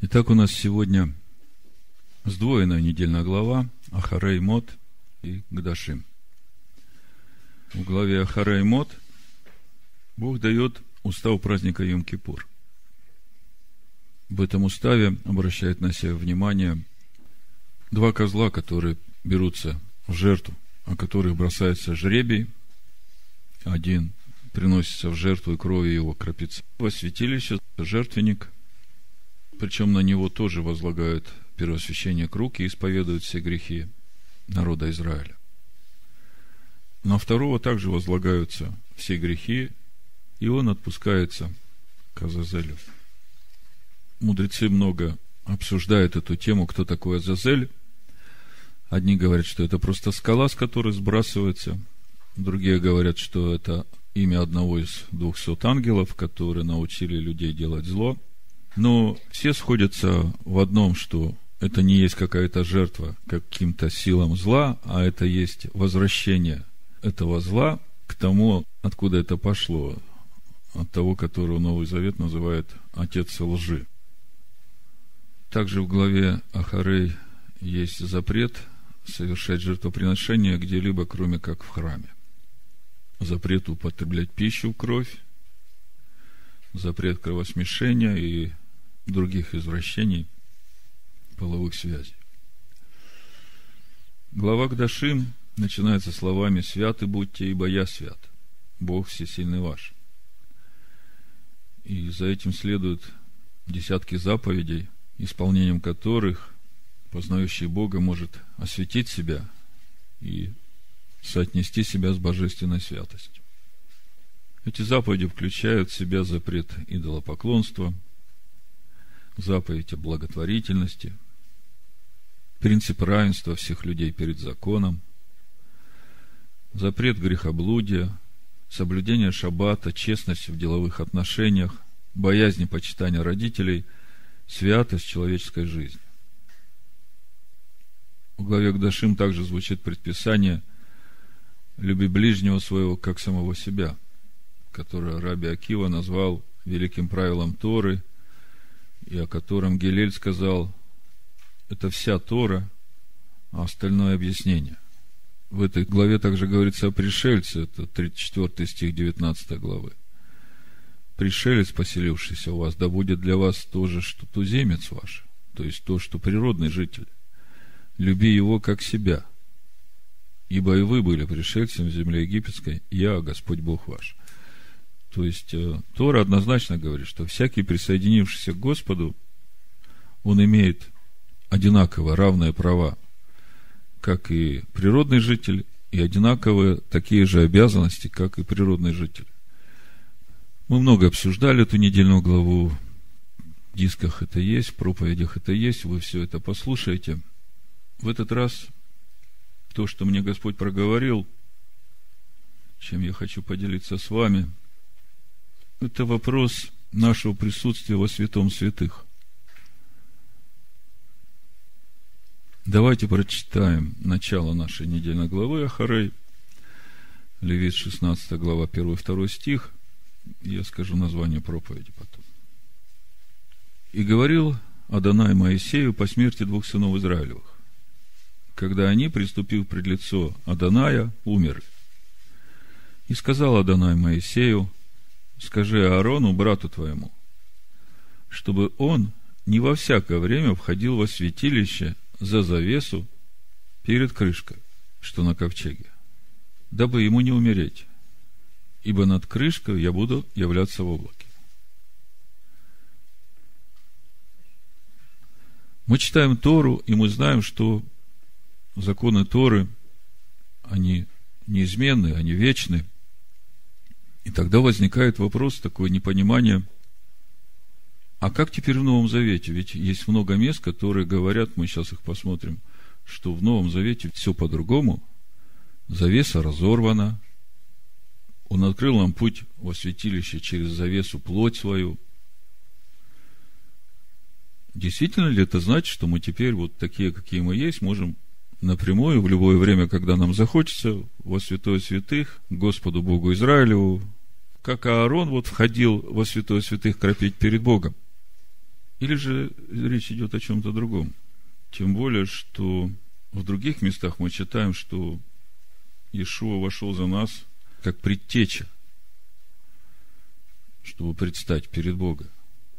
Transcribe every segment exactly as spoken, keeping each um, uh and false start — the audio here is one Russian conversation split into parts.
Итак, у нас сегодня сдвоенная недельная глава Ахарей Мот и Кдашим. В главе Ахарей Мот Бог дает устав праздника Йом-Кипур. В этом уставе обращает на себя внимание два козла, которые берутся в жертву, о которых бросается жребий. Один приносится в жертву, и кровью его крапится во святилище, жертвенник. Причем на него тоже возлагают первосвященник руки и исповедуют все грехи народа Израиля. На второго также возлагаются все грехи, и он отпускается к Азазелю. Мудрецы много обсуждают эту тему, кто такой Азазель. Одни говорят, что это просто скала, с которой сбрасывается. Другие говорят, что это имя одного из двухсот ангелов, которые научили людей делать зло. Но все сходятся в одном, что это не есть какая-то жертва каким-то силам зла, а это есть возвращение этого зла к тому, откуда это пошло, от того, которого Новый Завет называет отец лжи. Также в главе Ахарей есть запрет совершать жертвоприношение где-либо, кроме как в храме. Запрет употреблять пищу, кровь, запрет кровосмешения и других извращений половых связей. Глава Кдашим начинается словами: «Святы будьте, ибо я свят, Бог всесильный ваш». И за этим следуют десятки заповедей, исполнением которых познающий Бога может осветить себя и соотнести себя с божественной святостью. Эти заповеди включают в себя запрет идолопоклонства, заповедь о благотворительности, принцип равенства всех людей перед законом, запрет грехоблудия, соблюдение шаббата, честность в деловых отношениях, боязнь и почитание родителей, святость человеческой жизни. В главе Кдашим также звучит предписание «Люби ближнего своего, как самого себя», которое Раби Акива назвал великим правилом Торы, и о котором Гилель сказал: это вся Тора, а остальное объяснение. В этой главе также говорится о пришельце, это тридцать четвёртый стих девятнадцатой главы. Пришелец, поселившийся у вас, да будет для вас то же, что туземец ваш, то есть то, что природный житель. Люби его как себя, ибо и вы были пришельцем в земле египетской, я, Господь Бог ваш. То есть Тора однозначно говорит, что всякий, присоединившийся к Господу, он имеет одинаково равные права, как и природный житель, и одинаковые такие же обязанности, как и природный житель. Мы много обсуждали эту недельную главу, в дисках это есть, в проповедях это есть, вы все это послушаете. В этот раз то, что мне Господь проговорил, чем я хочу поделиться с вами, это вопрос нашего присутствия во святом святых. Давайте прочитаем начало нашей недельной главы Ахарей, Левит шестнадцатая глава, первый-второй стих. Я скажу название проповеди потом. «И говорил Адонай Моисею по смерти двух сынов Израилевых, когда они, приступив пред лицо Адоная, умерли. И сказал Адонай Моисею: скажи Аарону, брату твоему, чтобы он не во всякое время входил во святилище за завесу перед крышкой, что на ковчеге, дабы ему не умереть, ибо над крышкой я буду являться в облаке». Мы читаем Тору, и мы знаем, что законы Торы, они неизменны, они вечны. И тогда возникает вопрос, такое непонимание: а как теперь в Новом Завете? Ведь есть много мест, которые говорят, мы сейчас их посмотрим, что в Новом Завете все по-другому. Завеса разорвана. Он открыл нам путь во святилище через завесу плоть свою. Действительно ли это значит, что мы теперь вот такие, какие мы есть, можем напрямую, в любое время, когда нам захочется, во святое святых, Господу Богу Израилеву, как Аарон вот входил во святое святых кропить перед Богом? Или же речь идет о чем-то другом? Тем более, что в других местах мы читаем, что Иешуа вошел за нас как предтеча, чтобы предстать перед Богом.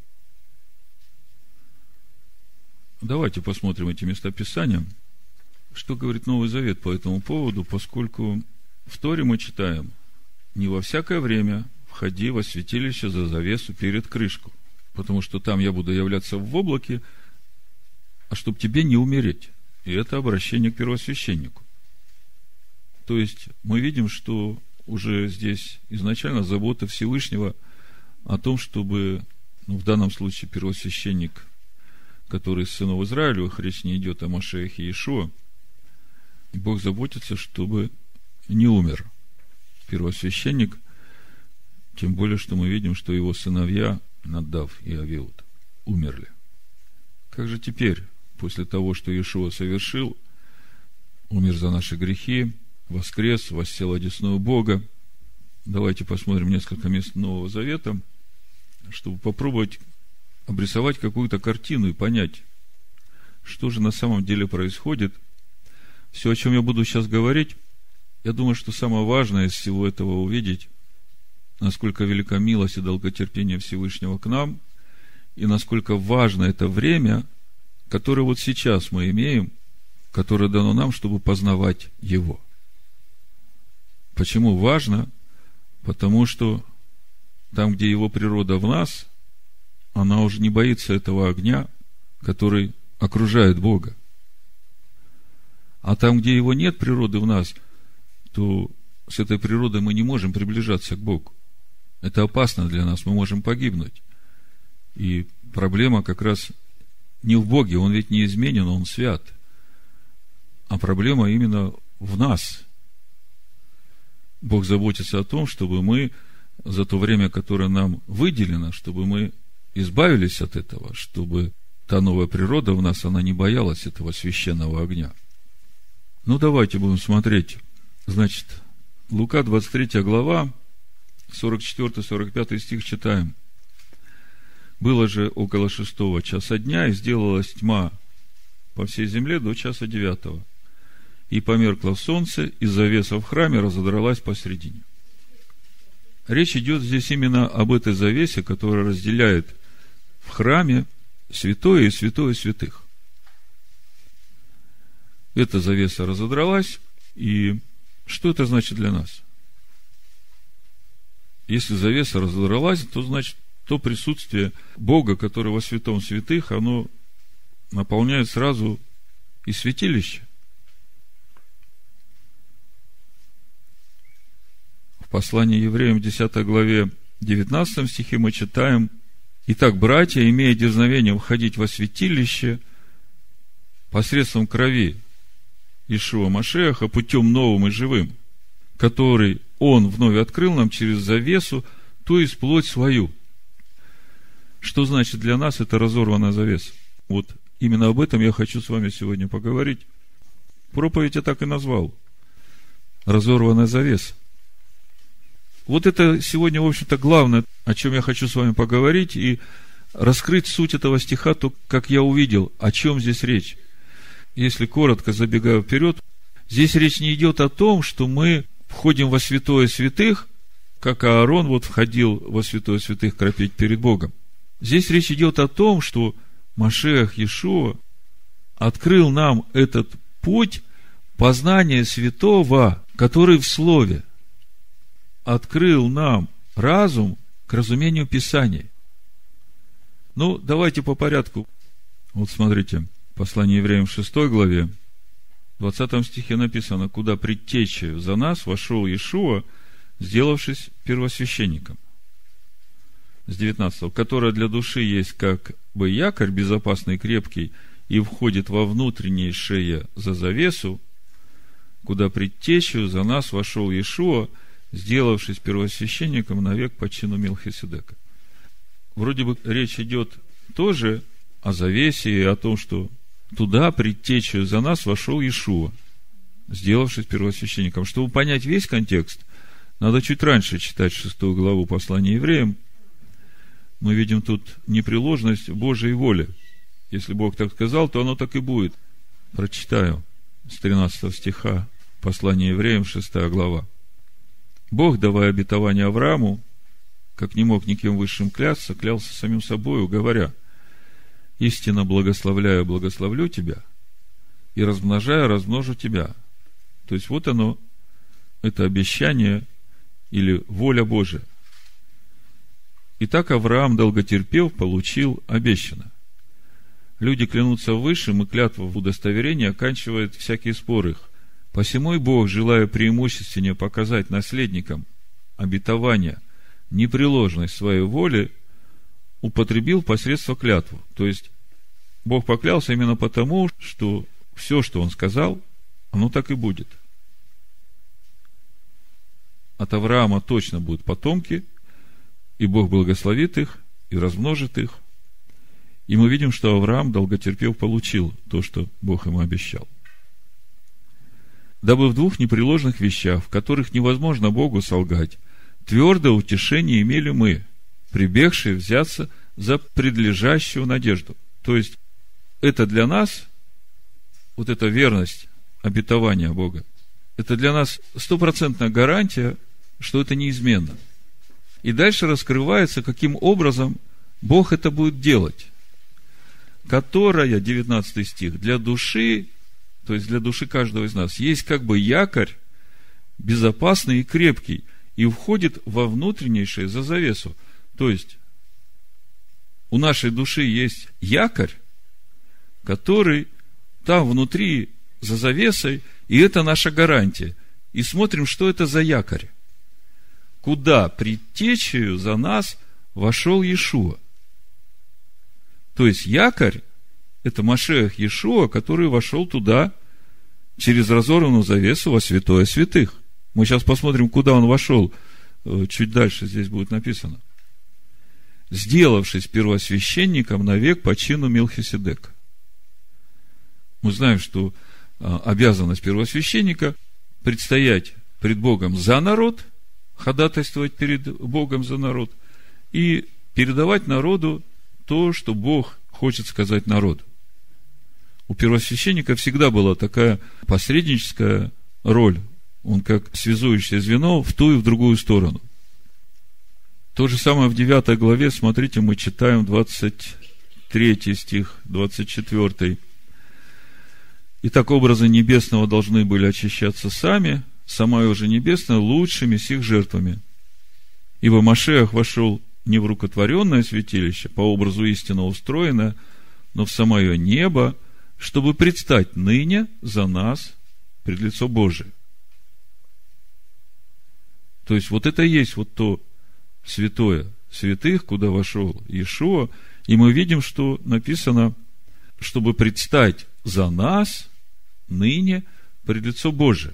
Давайте посмотрим эти места Писания, что говорит Новый Завет по этому поводу, поскольку в Торе мы читаем: «Не во всякое время входи во святилище за завесу перед крышку, потому что там я буду являться в облаке, а чтоб тебе не умереть». И это обращение к первосвященнику. То есть мы видим, что уже здесь изначально забота Всевышнего о том, чтобы, ну, в данном случае первосвященник, который из сынов Израилевых, речь не идет о Машиахе Иешуа, Бог заботится, чтобы не умер первосвященник, тем более, что мы видим, что его сыновья Надав и Авиуд умерли. Как же теперь, после того, что Иешуа совершил, умер за наши грехи, воскрес, воссел одесную Бога? Давайте посмотрим несколько мест Нового Завета, чтобы попробовать обрисовать какую-то картину и понять, что же на самом деле происходит. Все, о чем я буду сейчас говорить, я думаю, что самое важное из всего этого увидеть, насколько велика милость и долготерпение Всевышнего к нам, и насколько важно это время, которое вот сейчас мы имеем, которое дано нам, чтобы познавать Его. Почему важно? Потому что там, где Его природа в нас, она уже не боится этого огня, который окружает Бога. А там, где Его нет природы в нас, то с этой природой мы не можем приближаться к Богу. Это опасно для нас, мы можем погибнуть. И проблема как раз не в Боге, Он ведь не изменен, Он свят. А проблема именно в нас. Бог заботится о том, чтобы мы за то время, которое нам выделено, чтобы мы избавились от этого, чтобы та новая природа в нас, она не боялась этого священного огня. Ну, давайте будем смотреть. Значит, Лука, двадцать третья глава, сорок четвёртый сорок пятый стих читаем. «Было же около шестого часа дня, и сделалась тьма по всей земле до часа девятого. И померкло солнце, и завеса в храме разодралась посредине». Речь идет здесь именно об этой завесе, которая разделяет в храме святое и святое святых. Эта завеса разодралась, и что это значит для нас? Если завеса разодралась, то значит, то присутствие Бога, который во святом святых, оно наполняет сразу и святилище. В послании евреям, десятой главе, девятнадцатом стихе мы читаем: «Итак, братья, имея дерзновение входить во святилище посредством крови Иешуа Машиаха путем новым и живым, который Он вновь открыл нам через завесу, то есть плоть свою». Что значит для нас это разорванная завеса? Вот именно об этом я хочу с вами сегодня поговорить. Проповедь я так и назвал: разорванная завеса. Вот это сегодня, в общем-то, главное, о чем я хочу с вами поговорить, и раскрыть суть этого стиха, то, как я увидел, о чем здесь речь. Если коротко забегая вперед, здесь речь не идет о том, что мы входим во святое святых, как Аарон вот входил во святое святых кропить перед Богом. Здесь речь идет о том, что Машиах Иешуа открыл нам этот путь познания святого, который в Слове. Открыл нам разум к разумению Писаний. Ну, давайте по порядку. Вот смотрите, послание евреям в шестой главе, в двадцатом стихе написано: «Куда предтечею за нас вошел Иешуа, сделавшись первосвященником». С девятнадцатого. «Которая для души есть как бы якорь безопасный и крепкий, и входит во внутреннейшее за завесу, куда предтечею за нас вошел Иешуа, сделавшись первосвященником навек по чину Мелхиседека». Вроде бы речь идет тоже о завесе и о том, что туда предтечею за нас вошел Иешуа, сделавшись первосвященником. Чтобы понять весь контекст, надо чуть раньше читать шестую главу послания евреям, мы видим тут непреложность Божьей воли. Если Бог так сказал, то оно так и будет. Прочитаю с тринадцатого стиха послания евреям, шестая глава. Бог, давая обетование Аврааму, как не мог никем высшим клясться, клялся самим собою, говоря: истинно благословляю, благословлю тебя, и размножая, размножу тебя. То есть вот оно, это обещание или воля Божия. Итак, Авраам, долготерпев, получил обещанное. Люди клянутся высшим, и клятва в удостоверении оканчивает всякий спор их. Посему и Бог, желая преимущественнее показать наследникам обетования непреложность своей воли, употребил посредство клятву. То есть, Бог поклялся именно потому, что все, что Он сказал, оно так и будет. От Авраама точно будут потомки, и Бог благословит их и размножит их. И мы видим, что Авраам, долготерпев, получил то, что Бог ему обещал. Дабы в двух непреложных вещах, в которых невозможно Богу солгать, твердое утешение имели мы, прибегшие взяться за предлежащую надежду. То есть, это для нас, вот эта верность обетования Бога, это для нас стопроцентная гарантия, что это неизменно. И дальше раскрывается, каким образом Бог это будет делать. Которая, девятнадцатый стих, для души, то есть для души каждого из нас, есть как бы якорь, безопасный и крепкий, и входит во внутреннейшее за завесу. То есть, у нашей души есть якорь, который там внутри, за завесой, и это наша гарантия. И смотрим, что это за якорь. Куда предтечею за нас вошел Иешуа. То есть, якорь – это Машиах Иешуа, который вошел туда через разорванную завесу во святое святых. Мы сейчас посмотрим, куда он вошел. Чуть дальше здесь будет написано. Сделавшись первосвященником навек по чину Мелхиседека. Мы знаем, что обязанность первосвященника – предстоять пред Богом за народ, ходатайствовать перед Богом за народ и передавать народу то, что Бог хочет сказать народу. У первосвященника всегда была такая посредническая роль. Он как связующее звено в ту и в другую сторону. То же самое в девятой главе, смотрите, мы читаем двадцать третий стих, двадцать четвёртый. Итак, образы небесного должны были очищаться сами, самая уже небесная, лучшими сих жертвами. Ибо Машиах вошел не в рукотворенное святилище, по образу истинно устроенное, но в самое небо, чтобы предстать ныне за нас пред лицо Божие. То есть, вот это и есть вот то святое святых, куда вошел Иешуа, и мы видим, что написано, чтобы предстать за нас ныне пред лицо Божие.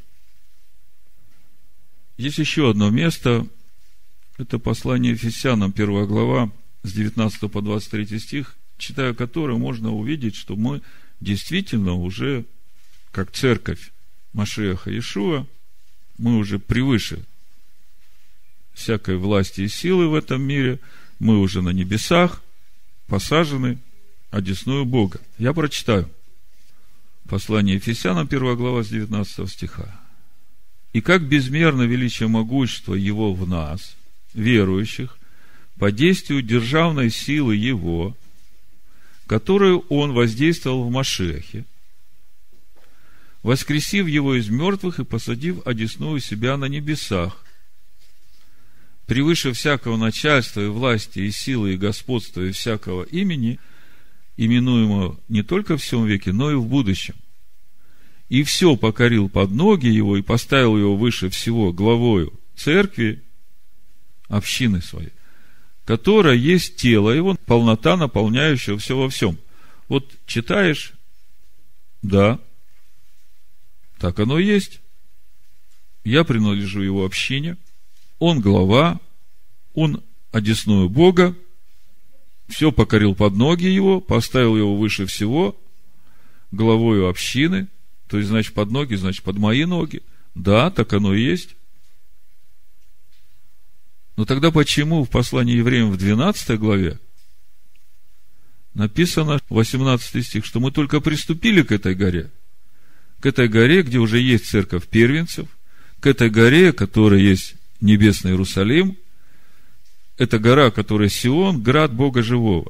Есть еще одно место. Это послание Ефесянам, первая глава, с девятнадцатого по двадцать третий стих, читая которое, можно увидеть, что мы действительно уже, как церковь Машиаха Иешуа, мы уже превыше всякой власти и силы в этом мире, мы уже на небесах, посажены одесную Бога. Я прочитаю. Послание Ефесянам, первая глава, с девятнадцатого стиха. «И как безмерно величие могущества Его в нас, верующих, по действию державной силы Его, которую Он воздействовал в Машиахе, воскресив Его из мертвых и посадив одесную себя на небесах, превыше всякого начальства и власти, и силы, и господства, и всякого имени, именуемого не только в всем веке, но и в будущем. И все покорил под ноги Его и поставил Его выше всего главою церкви, общины своей, которая есть тело Его, полнота, наполняющая все во всем». Вот читаешь, да, так оно и есть. Я принадлежу Его общине, Он глава, Он одесную Бога, все покорил под ноги Его, поставил Его выше всего, главою общины, то есть, значит, под ноги, значит, под мои ноги. Да, так оно и есть. Но тогда почему в послании евреям в двенадцатой главе написано, восемнадцатый стих, что мы только приступили к этой горе, к этой горе, где уже есть церковь первенцев, к этой горе, которая есть небесный Иерусалим, это гора, которая Сион, град Бога живого.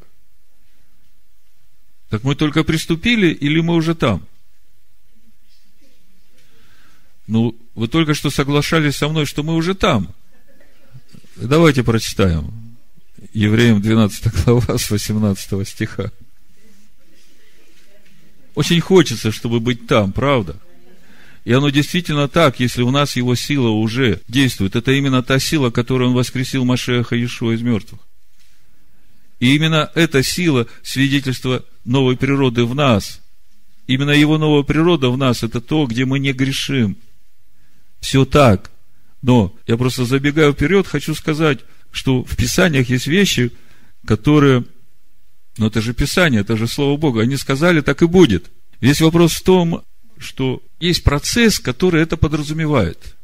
Так мы только приступили или мы уже там? Ну, вы только что соглашались со мной, что мы уже там. Давайте прочитаем. Евреям двенадцатая глава с восемнадцатого стиха. Очень хочется, чтобы быть там, правда? И оно действительно так, если у нас его сила уже действует. Это именно та сила, которую он воскресил Машиаха Иешуа из мертвых. И именно эта сила свидетельства новой природы в нас. Именно его новая природа в нас, это то, где мы не грешим. Все так. Но я просто забегаю вперед, хочу сказать, что в Писаниях есть вещи, которые, ну это же Писание, это же Слово Бога, они сказали, так и будет. Весь вопрос в том, что есть процесс, который это подразумевает.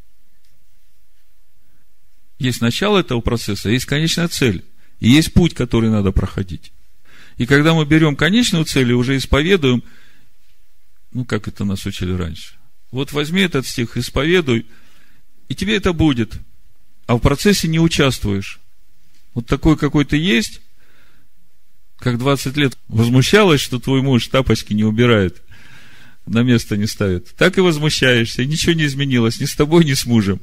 Есть начало этого процесса, есть конечная цель, и есть путь, который надо проходить. И когда мы берем конечную цель и уже исповедуем, ну как это нас учили раньше, вот возьми этот стих, исповедуй, и тебе это будет. А в процессе не участвуешь. Вот такой, какой ты есть, как двадцать лет возмущалась, что твой муж тапочки не убирает, на место не ставит. Так и возмущаешься, и ничего не изменилось ни с тобой, ни с мужем.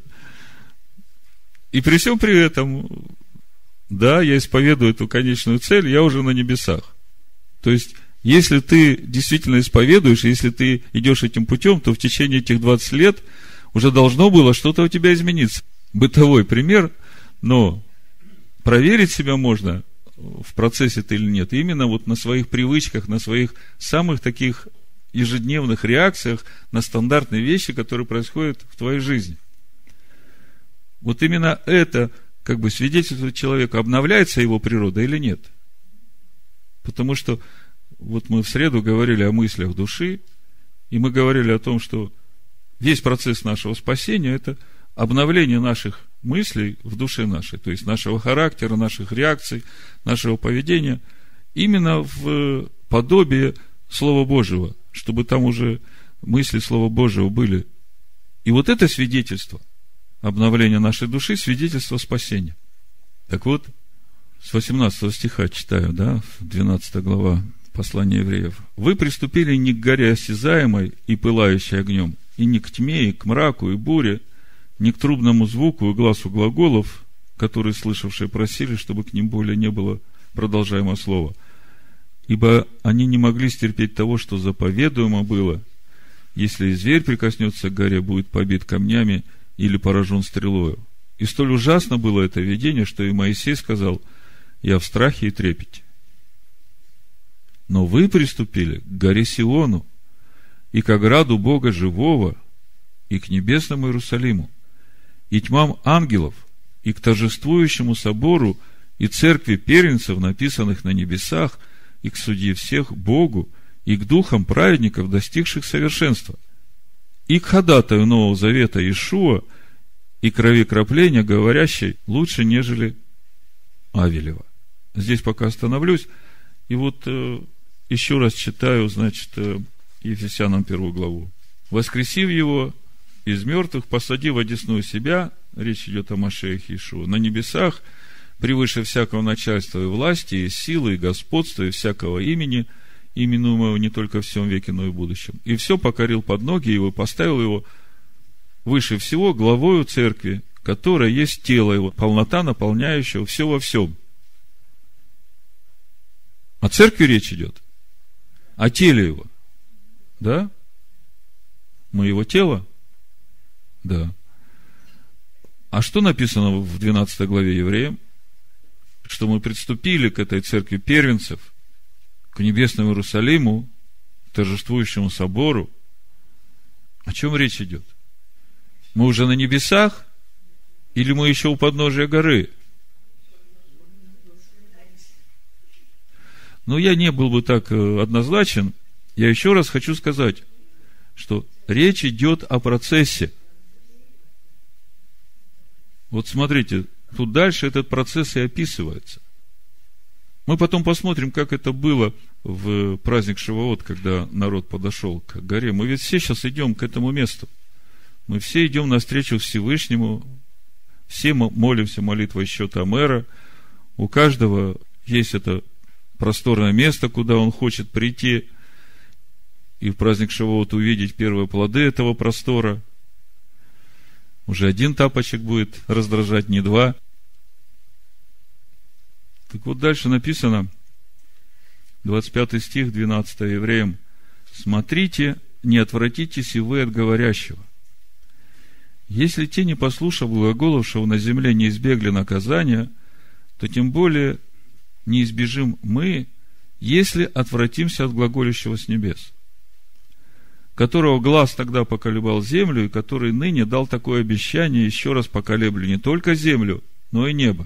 И при всем при этом, да, я исповедую эту конечную цель, я уже на небесах. То есть, если ты действительно исповедуешь, если ты идешь этим путем, то в течение этих двадцати лет уже должно было что-то у тебя измениться. Бытовой пример, но проверить себя можно, в процессе ты или нет, именно вот на своих привычках, на своих самых таких ежедневных реакциях на стандартные вещи, которые происходят в твоей жизни. Вот именно это как бы свидетельствует человеку, обновляется его природа или нет. Потому что вот мы в среду говорили о мыслях души, и мы говорили о том, что весь процесс нашего спасения – это обновление наших мыслей в душе нашей, то есть нашего характера, наших реакций, нашего поведения, именно в подобие Слова Божьего, чтобы там уже мысли Слова Божьего были. И вот это свидетельство обновления нашей души, свидетельство спасения. Так вот, с восемнадцатого стиха читаю, да, двенадцатая глава послания евреев. «Вы приступили не к горе осязаемой и пылающей огнем, и не к тьме, и к мраку, и буре, не к трубному звуку и гласу глаголов, которые слышавшие просили, чтобы к ним более не было продолжаемого слова. Ибо они не могли стерпеть того, что заповедуемо было. Если и зверь прикоснется к горе, будет побит камнями или поражен стрелою. И столь ужасно было это видение, что и Моисей сказал: я в страхе и трепете. Но вы приступили к горе Сиону, и к ограду Бога живого, и к небесному Иерусалиму, и тьмам ангелов, и к торжествующему собору, и церкви первенцев, написанных на небесах, и к судье всех Богу, и к духам праведников, достигших совершенства, и к ходатаю Нового Завета Иешуа, и крови кропления, говорящей лучше, нежели Авелева». Здесь пока остановлюсь. И вот э, еще раз читаю, значит, э, Ефесянам первую главу. «Воскресив его из мертвых, посадив одесную себя», речь идет о Машиахе Иешуа, «на небесах, превыше всякого начальства и власти, и силы, и господства, и всякого имени, именуемого не только в всем веке, но и в будущем. И все покорил под ноги его, поставил его выше всего главою церкви, которая есть тело его, полнота наполняющего все во всем». О церкви речь идет, о теле его. Да? Мы его тело? Да. А что написано в двенадцатой главе Евреям? Что мы приступили к этой церкви первенцев, к небесному Иерусалиму, торжествующему собору. О чем речь идет? Мы уже на небесах или мы еще у подножия горы? Но я не был бы так однозначен. Я еще раз хочу сказать, что речь идет о процессе. Вот смотрите, Тут дальше этот процесс и описывается. Мы потом посмотрим, как это было в праздник Шавуот, когда народ подошел к горе. Мы ведь все сейчас идем к этому месту. Мы все идем навстречу Всевышнему, все молимся молитвой счета мэра. У каждого есть это просторное место, куда он хочет прийти и в праздник Шавуот увидеть первые плоды этого простора. Уже один тапочек будет раздражать, не два. Так вот, дальше написано, двадцать пятый стих, двенадцатый Евреям: «Смотрите, не отвратитесь и вы от говорящего. Если те, не послушав глаголовшего на земле, не избегли наказания, то тем более не избежим мы, если отвратимся от глаголящего с небес, которого глаз тогда поколебал землю, и который ныне дал такое обещание, еще раз поколеблю не только землю, но и небо».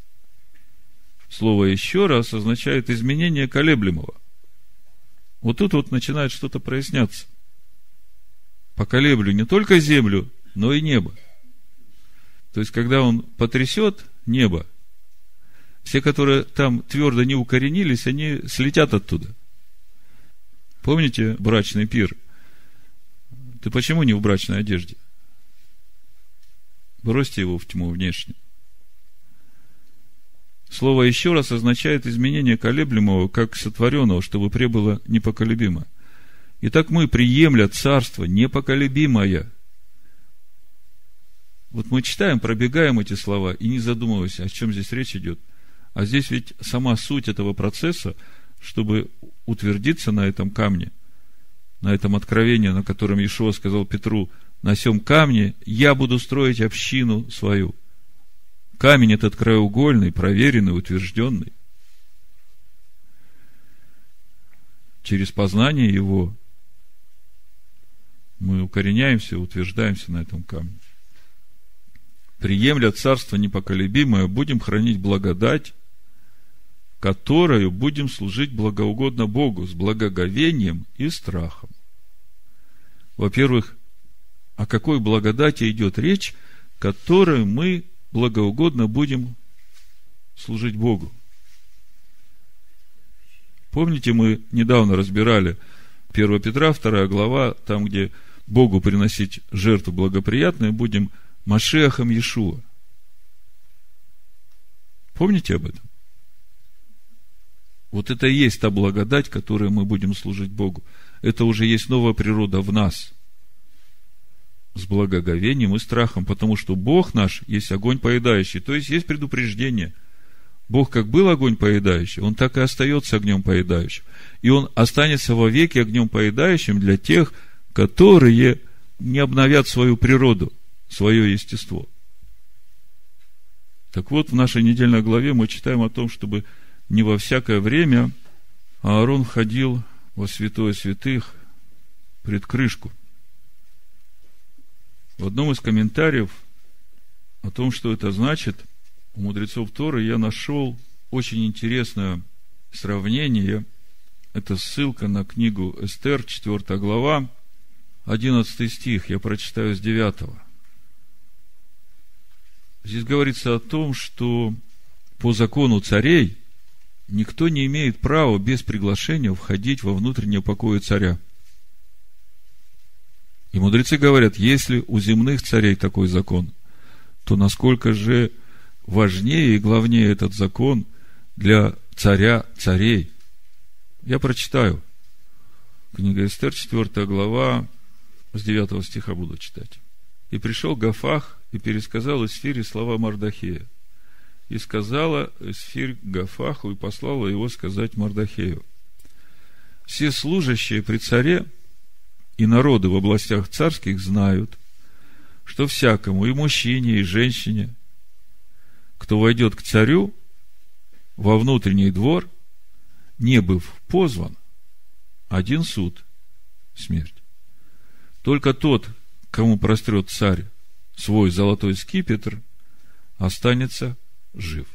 Слово «еще раз» означает изменение колеблемого. Вот тут вот начинает что-то проясняться. Поколеблю не только землю, но и небо. То есть, когда он потрясет небо, все, которые там твердо не укоренились, они слетят оттуда. Помните брачный пир? Ты почему не в брачной одежде? Бросьте его в тьму внешнюю. Слово «еще раз» означает изменение колеблемого, как сотворенного, чтобы пребыло непоколебимо. Итак, мы, приемля царство непоколебимое. Вот мы читаем, пробегаем эти слова и не задумываясь, о чем здесь речь идет. А здесь ведь сама суть этого процесса, чтобы утвердиться на этом камне, на этом откровении, на котором Иешуа сказал Петру: «На сем камне я буду строить общину свою». Камень этот краеугольный, проверенный, утвержденный. Через познание его мы укореняемся, утверждаемся на этом камне. Приемля царство непоколебимое, будем хранить благодать, которою будем служить благоугодно Богу с благоговением и страхом. Во-первых, о какой благодати идет речь, которую мы благоугодно будем служить Богу? Помните, мы недавно разбирали первое Петра, вторая глава, там, где Богу приносить жертву благоприятную будем Машиахом Иешуа. Помните об этом? Вот это и есть та благодать, которой мы будем служить Богу. Это уже есть новая природа в нас. С благоговением и страхом, потому что Бог наш есть огонь поедающий, то есть есть предупреждение. Бог как был огонь поедающий, Он так и остается огнем поедающим. И Он останется вовеки огнем поедающим для тех, которые не обновят свою природу, свое естество. Так вот, в нашей недельной главе мы читаем о том, чтобы не во всякое время Аарон входил во святое святых пред крышку. В одном из комментариев о том, что это значит, у мудрецов Торы я нашел очень интересное сравнение. Это ссылка на книгу Эстер, четвёртая глава, одиннадцатый стих. Я прочитаю с девятого. Здесь говорится о том, что по закону царей никто не имеет права без приглашения входить во внутреннее покои царя. И мудрецы говорят, если у земных царей такой закон, то насколько же важнее и главнее этот закон для царя царей. Я прочитаю. Книга Эстер, четвёртая глава, с девятого стиха буду читать. «И пришел Гафах и пересказал Эсфире слова Мардохея. И сказала Эсфирь Гафаху и послала его сказать Мардохею: все служащие при царе и народы в областях царских знают, что всякому, и мужчине, и женщине, кто войдет к царю во внутренний двор, не быв позван, один суд – смерть. Только тот, кому прострет царь свой золотой скипетр, останется жив».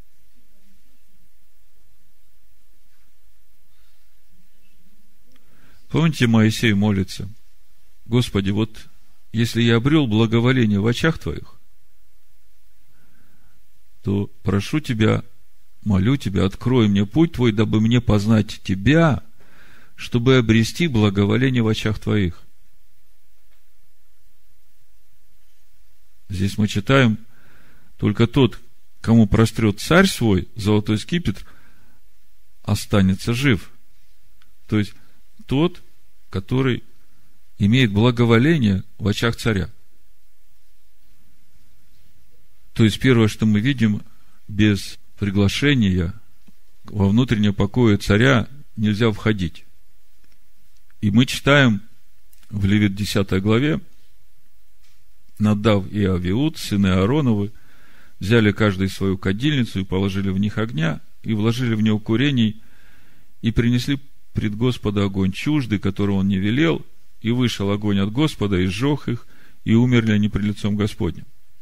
Помните, Моисей молится: Господи, вот если я обрел благоволение в очах Твоих, то прошу тебя, молю тебя, открой мне путь твой, дабы мне познать тебя, чтобы обрести благоволение в очах твоих. Здесь мы читаем, только тот, кому прострет царь свой золотой скипетр, останется жив. То есть тот, который имеет благоволение в очах царя. То есть первое, что мы видим, без приглашения во внутреннее покое царя нельзя входить. И мы читаем в Левит десятой главе: Надав и Авиуд, сыны Аароновы, взяли каждый свою кадильницу и положили в них огня, и вложили в него курений, и принесли пред Господа огонь чуждый, которого он не велел, и вышел огонь от Господа, и сжег их, и умерли они пред лицом Господним.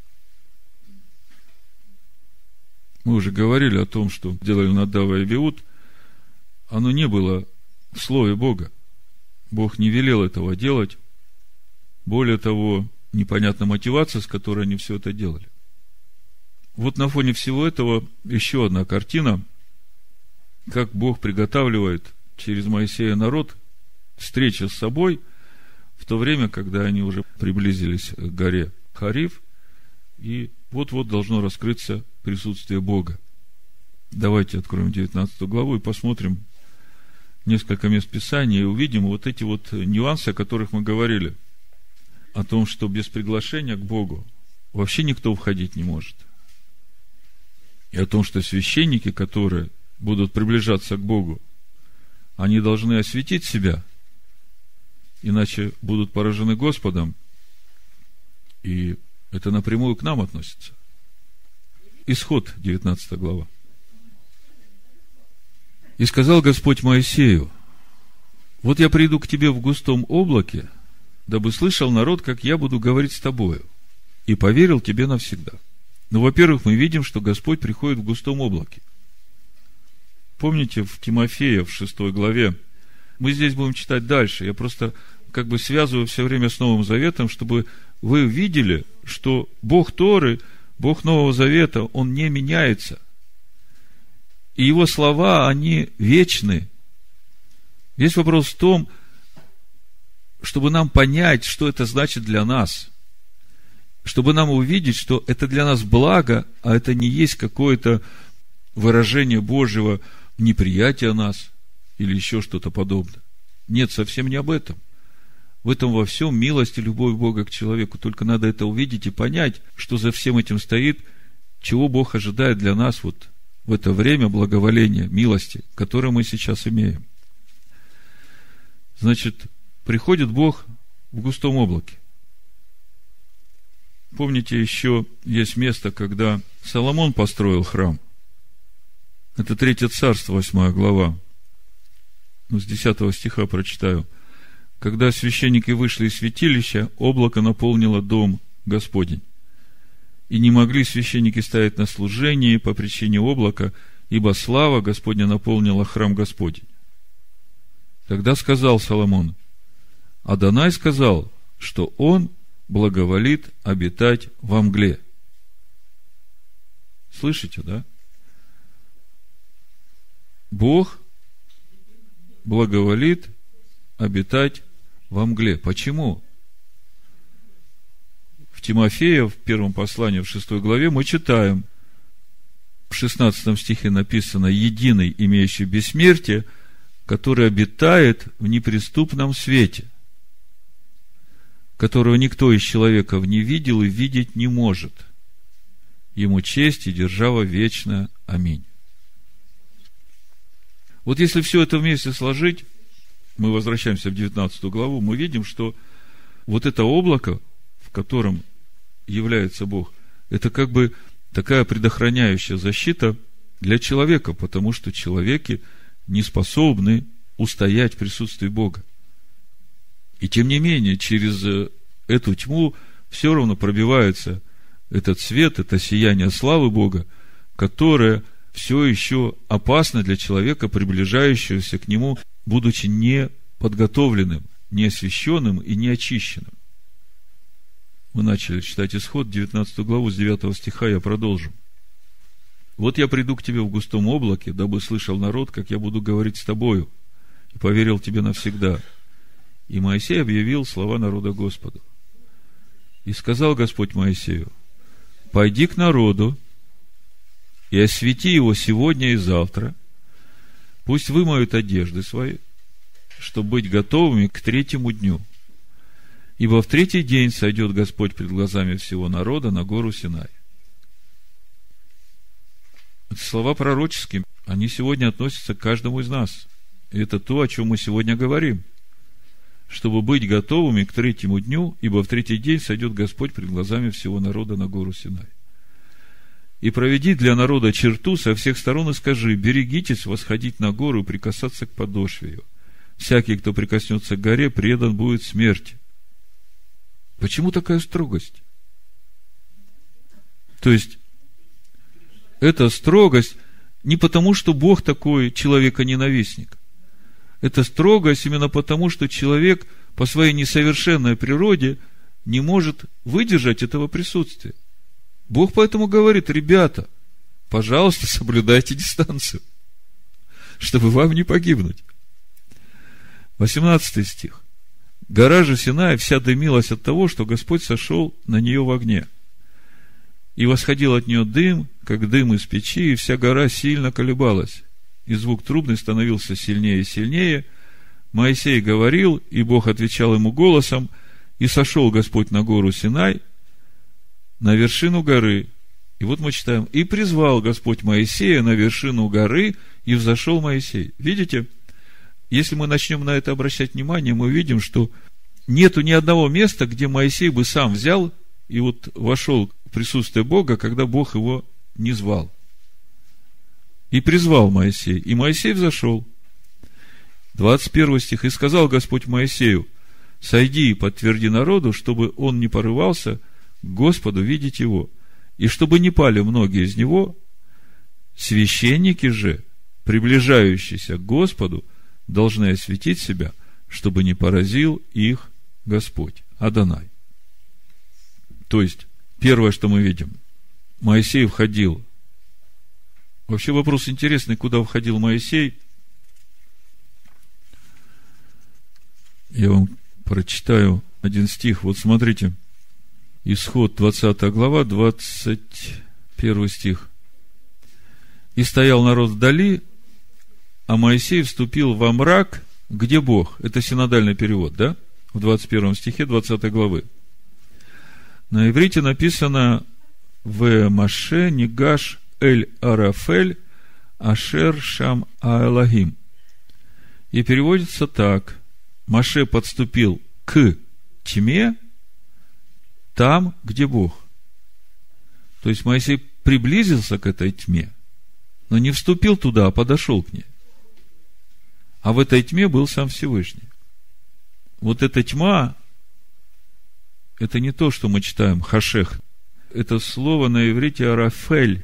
Мы уже говорили о том, что делали Надав и Авиуд, оно не было в слове Бога. Бог не велел этого делать. Более того, непонятна мотивация, с которой они все это делали. Вот на фоне всего этого еще одна картина, как Бог приготавливает через Моисея народ встречу с собой в то время, когда они уже приблизились к горе Харив, и вот-вот должно раскрыться присутствие Бога. Давайте откроем девятнадцатую главу и посмотрим несколько мест Писания и увидим вот эти вот нюансы, о которых мы говорили. О том, что без приглашения к Богу вообще никто входить не может. И о том, что священники, которые будут приближаться к Богу, они должны осветить себя, иначе будут поражены Господом. И это напрямую к нам относится. Исход, девятнадцатая глава. «И сказал Господь Моисею: вот я приду к тебе в густом облаке, дабы слышал народ, как я буду говорить с тобою, и поверил тебе навсегда». Ну, во-первых, мы видим, что Господь приходит в густом облаке. Помните, в Тимофея, в шестой главе, мы здесь будем читать дальше, я просто как бы связываю все время с Новым Заветом, чтобы вы видели, что Бог Торы, Бог Нового Завета, Он не меняется. И Его слова, они вечны. Весь вопрос в том, чтобы нам понять, что это значит для нас. Чтобы нам увидеть, что это для нас благо, а это не есть какое-то выражение Божьего неприятия нас или еще что-то подобное. Нет, совсем не об этом. В этом во всем милость и любовь Бога к человеку. Только надо это увидеть и понять, что за всем этим стоит, чего Бог ожидает для нас вот в это время благоволения, милости, которое мы сейчас имеем. Значит, приходит Бог в густом облаке. Помните, еще есть место, когда Соломон построил храм. Это Третье царство, восьмая глава. Ну, с десятого стиха прочитаю. «Когда священники вышли из святилища, облако наполнило дом Господень. И не могли священники стоять на служении по причине облака, ибо слава Господня наполнила храм Господень. Тогда сказал Соломон: Адонай сказал, что он благоволит обитать во мгле». Слышите, да? Бог благоволит обитать во мгле. Почему? В Тимофея, в первом послании, в шестой главе, мы читаем, в шестнадцатом стихе написано: «Единый, имеющий бессмертие, который обитает в неприступном свете, которого никто из человеков не видел и видеть не может. Ему честь и держава вечная. Аминь». Вот если все это вместе сложить, мы возвращаемся в девятнадцатую главу, мы видим, что вот это облако, в котором является Бог, это как бы такая предохраняющая защита для человека, потому что человеки не способны устоять в присутствии Бога. И тем не менее, через эту тьму все равно пробивается этот свет, это сияние славы Бога, которое все еще опасно для человека, приближающегося к Нему, будучи не подготовленным, не освященным и не очищенным. Мы начали читать Исход, девятнадцатую главу, с девятого стиха, я продолжу. Вот я приду к тебе в густом облаке, дабы слышал народ, как я буду говорить с тобою, и поверил тебе навсегда. И Моисей объявил слова народа Господу. И сказал Господь Моисею: пойди к народу и освети его сегодня и завтра, пусть вымоют одежды свои, чтобы быть готовыми к третьему дню. Ибо в третий день сойдет Господь пред глазами всего народа на гору Синай. Это слова пророческие, они сегодня относятся к каждому из нас. И это то, о чем мы сегодня говорим. Чтобы быть готовыми к третьему дню, ибо в третий день сойдет Господь пред глазами всего народа на гору Синай. И проведи для народа черту со всех сторон и скажи: берегитесь восходить на гору и прикасаться к подошве ее. Всякий, кто прикоснется к горе, предан будет смерти. Почему такая строгость? То есть, эта строгость не потому, что Бог такой человека-ненавистник. Это строгость именно потому, что человек по своей несовершенной природе не может выдержать этого присутствия. Бог поэтому говорит: ребята, пожалуйста, соблюдайте дистанцию, чтобы вам не погибнуть. восемнадцатый стих. Гора же Синай вся дымилась от того, что Господь сошел на нее в огне. И восходил от нее дым, как дым из печи, и вся гора сильно колебалась. И звук трубный становился сильнее и сильнее. Моисей говорил, и Бог отвечал ему голосом, и сошел Господь на гору Синай, на вершину горы. И вот мы читаем: и призвал Господь Моисея на вершину горы, и взошел Моисей. Видите? Если мы начнем на это обращать внимание, мы видим, что нету ни одного места, где Моисей бы сам взял и вот вошел в присутствие Бога, когда Бог его не звал. И призвал Моисей, и Моисей взошел. двадцать первый стих. И сказал Господь Моисею: сойди и подтверди народу, чтобы он не порывался к Господу видеть его, и чтобы не пали многие из него. Священники же, приближающиеся к Господу, должны осветить себя, чтобы не поразил их Господь, Адонай. То есть, первое, что мы видим, Моисей входил. Вообще вопрос интересный, куда входил Моисей. Я вам прочитаю один стих. Вот смотрите, Исход двадцатая глава, двадцать первый стих. И стоял народ вдали, а Моисей вступил во мрак, где Бог. Это синодальный перевод, да? В двадцать первом стихе двадцатой главы. На иврите написано: в Маше Нигаш эль Арафель Ашер Шам Аэлахим. И переводится так: Маше подступил к тьме там, где Бог. То есть Моисей приблизился к этой тьме, но не вступил туда, а подошел к ней. А в этой тьме был сам Всевышний. Вот эта тьма, это не то, что мы читаем хашех. Это слово на иврите арафель.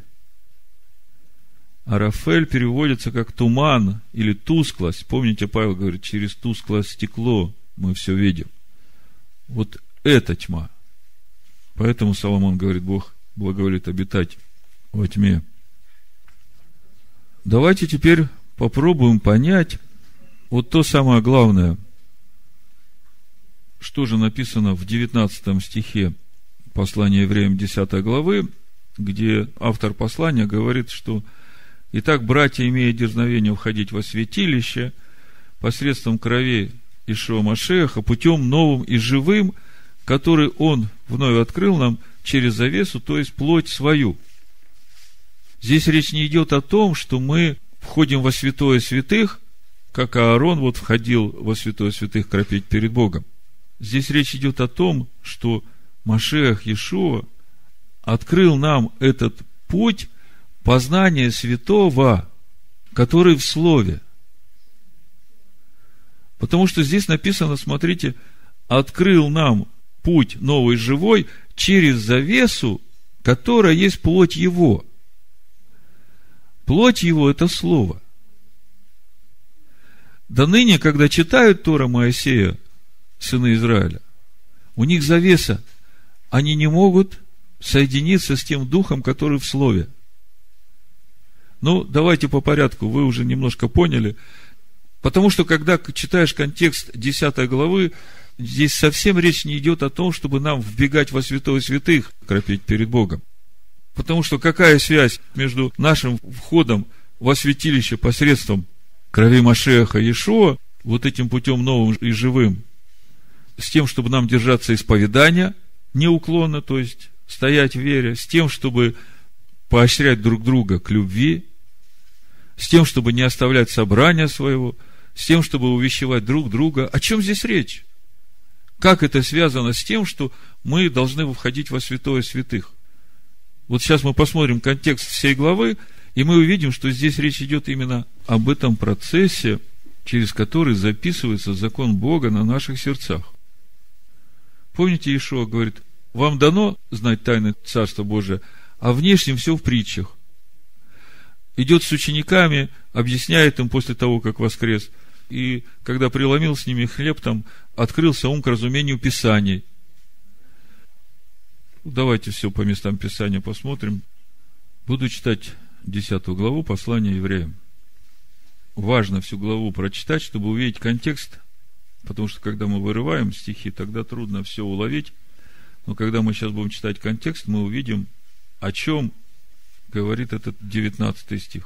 Арафель переводится как туман или тусклость. Помните, Павел говорит: через тусклое стекло мы все видим. Вот это тьма. Поэтому Соломон говорит: Бог благоволит обитать во тьме. Давайте теперь попробуем понять вот то самое главное, что же написано в девятнадцатом стихе послания евреям десятой главы, где автор послания говорит, что: итак, братья, имея дерзновение входить во святилище посредством крови Иешуа Машиаха, путем новым и живым, который Он вновь открыл нам через завесу, то есть плоть свою. Здесь речь не идет о том, что мы входим во святое святых, как Аарон вот входил во святое святых кропить перед Богом. Здесь речь идет о том, что Машиах Иешуа открыл нам этот путь познания святого, который в Слове. Потому что здесь написано, смотрите, открыл нам путь новый живой через завесу, которая есть плоть Его. Плоть Его – это Слово. До ныне, когда читают Тора Моисея, сыны Израиля, у них завеса, они не могут соединиться с тем духом, который в Слове. Ну, давайте по порядку, вы уже немножко поняли. Потому что, когда читаешь контекст десятой главы, здесь совсем речь не идет о том, чтобы нам вбегать во святое святых, кропить перед Богом. Потому что какая связь между нашим входом во святилище посредством крови Машиаха Иешуа, вот этим путем новым и живым, с тем, чтобы нам держаться исповедания неуклонно, то есть стоять в вере, с тем, чтобы поощрять друг друга к любви, с тем, чтобы не оставлять собрания своего, с тем, чтобы увещевать друг друга. О чем здесь речь? Как это связано с тем, что мы должны входить во святое святых? Вот сейчас мы посмотрим контекст всей главы, и мы увидим, что здесь речь идет именно об этом процессе, через который записывается закон Бога на наших сердцах. Помните, Иешуа говорит: вам дано знать тайны Царства Божия, а внешнем все в притчах. Идет с учениками, объясняет им после того, как воскрес, и когда преломил с ними хлеб, там открылся ум к разумению Писаний. Давайте все по местам Писания посмотрим. Буду читать десятую главу послания евреям. Важно всю главу прочитать, чтобы увидеть контекст, потому что когда мы вырываем стихи, тогда трудно все уловить. Но когда мы сейчас будем читать контекст, мы увидим, о чем говорит этот девятнадцатый стих.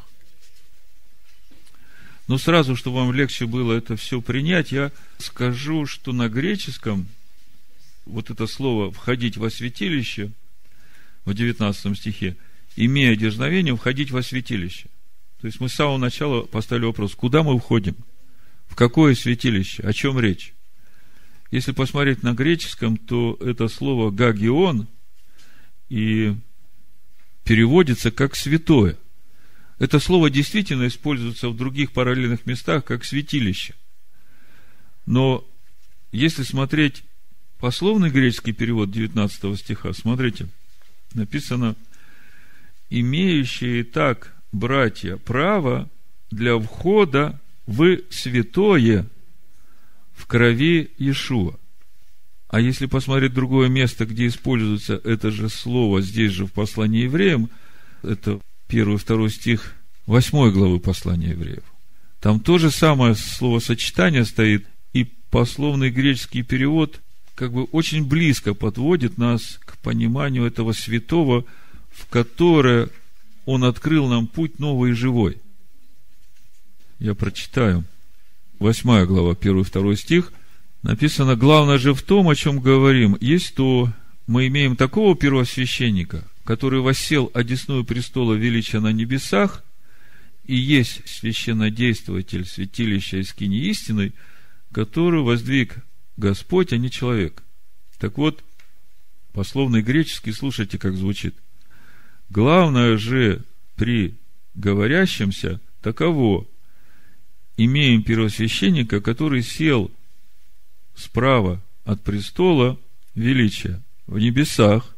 Но сразу, чтобы вам легче было это все принять, я скажу, что на греческом вот это слово «входить во святилище» в девятнадцатом стихе, имея дерзновение входить во святилище. То есть мы с самого начала поставили вопрос: куда мы входим? В какое святилище? О чем речь? Если посмотреть на греческом, то это слово «гагион» и переводится как «святое». Это слово действительно используется в других параллельных местах как «святилище». Но если смотреть пословный греческий перевод девятнадцатого стиха, смотрите, написано: имеющие так, братья, право для входа в святое в крови Иешуа. А если посмотреть другое место, где используется это же слово, здесь же в послании евреям, это первый, второй стих восьмой главы послания евреев, там то же самое словосочетание стоит, и пословный греческий перевод как бы очень близко подводит нас к пониманию этого святого, в которое Он открыл нам путь новый и живой. Я прочитаю. Восьмая глава, первый, второй стих. Написано: главное же в том, о чем говорим, есть то, мы имеем такого первосвященника, который воссел одесную престола величия на небесах, и есть священнодействователь святилища и скинии истины, который воздвиг Господь, а не человек. Так вот, пословный греческий, слушайте, как звучит. Главное же при говорящемся таково: имеем первосвященника, который сел справа от престола величия в небесах,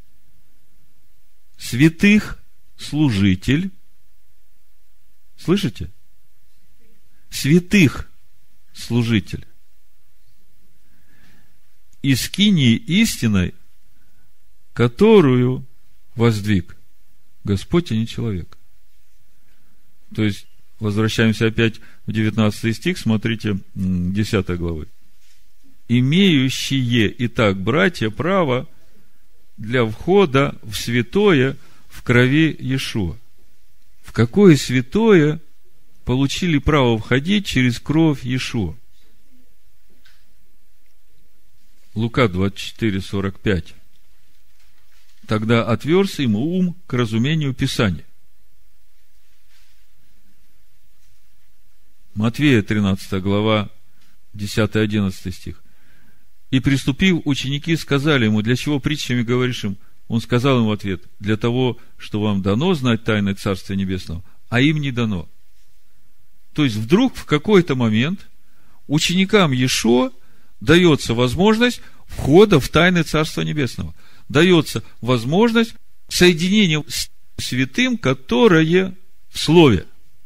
святых служитель. Слышите? Святых служитель. И скинии истиной, которую воздвиг Господь, а не человек. То есть, возвращаемся опять в девятнадцатый стих, смотрите, десятой главы. Имеющие, итак, братья, право для входа в святое в крови Иешуа. В какое святое получили право входить через кровь Иешуа? Лука двадцать четыре, сорок пять. Тогда отверз ему ум к разумению Писания. Матвея тринадцатая глава, десятый-одиннадцатый стих. И приступив, ученики сказали ему: для чего притчами говоришь им? Он сказал им в ответ: для того, что вам дано знать тайны Царствия Небесного, а им не дано. То есть вдруг в какой-то момент ученикам Иешуа дается возможность входа в тайны Царства Небесного. Дается возможность соединения с святым, которое в Слове.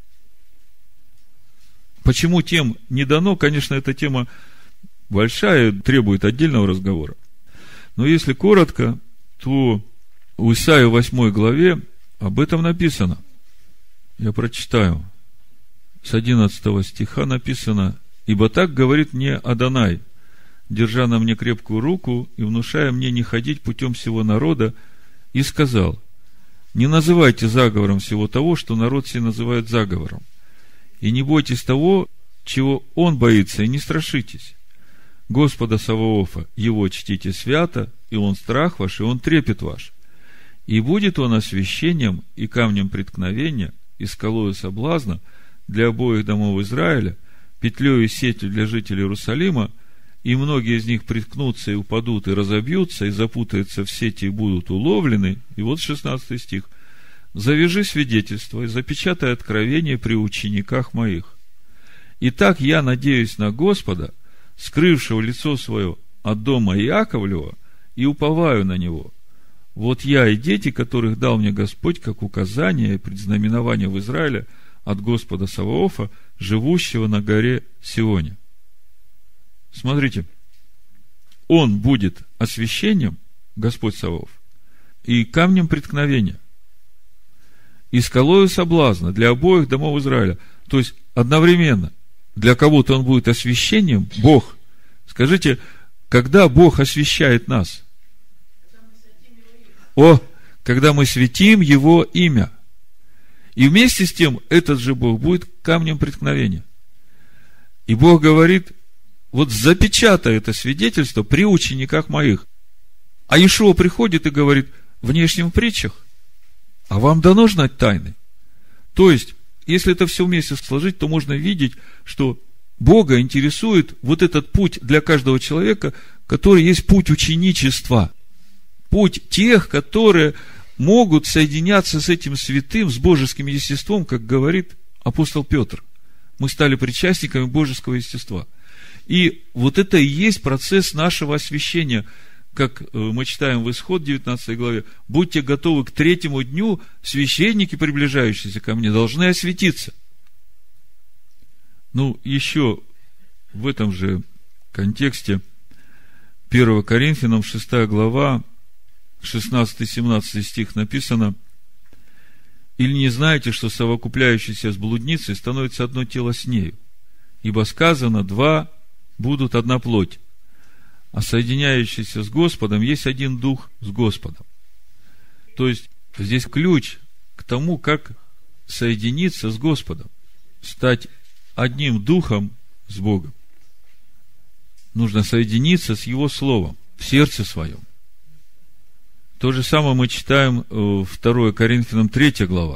Почему тем не дано? Конечно, эта тема большая, требует отдельного разговора. Но если коротко, то в Исаии восьмой главе об этом написано. Я прочитаю. С одиннадцатого стиха написано: «Ибо так говорит мне Адонай, держа на мне крепкую руку и внушая мне не ходить путем всего народа, и сказал: не называйте заговором всего того, что народ сей называет заговором, и не бойтесь того, чего он боится, и не страшитесь. Господа Саваофа, его чтите свято, и он страх ваш, и он трепет ваш. И будет он освящением и камнем преткновения, и скалою соблазна для обоих домов Израиля, петлею и сетью для жителей Иерусалима, и многие из них приткнутся и упадут, и разобьются, и запутаются в сети, и будут уловлены». И вот шестнадцатый стих. «Завяжи свидетельство и запечатай откровение при учениках моих. Итак, я надеюсь на Господа, скрывшего лицо свое от дома Иаковлева, и уповаю на него. Вот я и дети, которых дал мне Господь, как указание и предзнаменование в Израиле от Господа Саваофа, живущего на горе Сионе». Смотрите, он будет освящением, Господь Саваоф, и камнем преткновения, и скалою соблазна для обоих домов Израиля. То есть, одновременно, для кого-то он будет освящением, Бог. Скажите, когда Бог освящает нас? О, когда мы святим Его имя. И вместе с тем, этот же Бог будет камнем преткновения. И Бог говорит: вот запечатай это свидетельство при учениках моих. А Иешуа приходит и говорит: внешним в притчах, а вам дано знать тайны. То есть, если это все вместе сложить, то можно видеть, что Бога интересует вот этот путь для каждого человека, который есть путь ученичества. Путь тех, которые могут соединяться с этим святым, с божеским естеством, как говорит апостол Петр. Мы стали причастниками божеского естества. И вот это и есть процесс нашего освящения. Как мы читаем в Исход девятнадцатой главе: будьте готовы к третьему дню, священники, приближающиеся ко мне, должны освятиться. Ну, еще в этом же контексте первое Коринфянам шестая глава, шестнадцатый-семнадцатый стих написано: «Или не знаете, что совокупляющийся с блудницей становится одно тело с нею? Ибо сказано: два будут одна плоть, а соединяющийся с Господом есть один дух с Господом». То есть, здесь ключ к тому, как соединиться с Господом, стать одним духом с Богом. Нужно соединиться с Его Словом в сердце своем. То же самое мы читаем второе Коринфянам третья глава,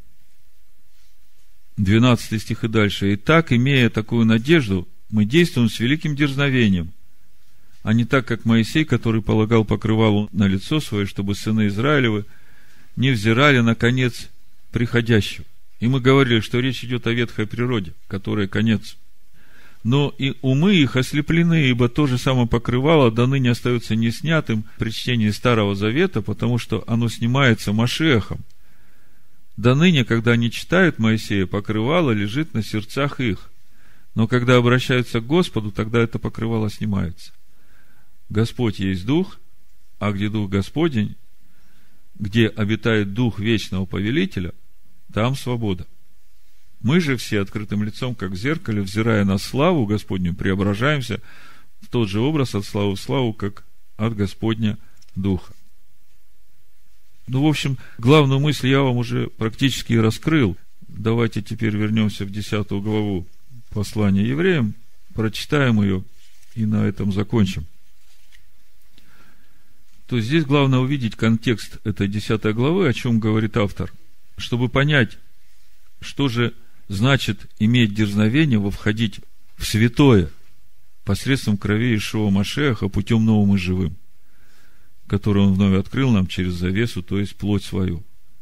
двенадцатый стих и дальше. «Итак, имея такую надежду, мы действуем с великим дерзновением, а не так, как Моисей, который полагал покрывалу на лицо свое, чтобы сыны Израилевы не взирали на конец приходящего». И мы говорили, что речь идет о ветхой природе, которая конец. Но и умы их ослеплены, ибо то же самое покрывало до ныне остается неснятым при чтении Старого Завета, потому что оно снимается Машиахом. До ныне, когда они читают Моисея, покрывало лежит на сердцах их. Но когда обращаются к Господу, тогда это покрывало снимается. Господь есть Дух, а где Дух Господень, где обитает Дух вечного Повелителя, там свобода. Мы же все открытым лицом, как в зеркале, взирая на славу Господню, преображаемся в тот же образ от славы в славу, как от Господня Духа. Ну, в общем, главную мысль я вам уже практически раскрыл. Давайте теперь вернемся в десятую главу послания евреям, прочитаем ее и на этом закончим. То есть здесь главное увидеть контекст этой десятой главы, о чем говорит автор, чтобы понять, что же значит иметь дерзновение во входить в святое посредством крови Иешуа Машиаха путем новым и живым, который Он вновь открыл нам через завесу, то есть плоть свою.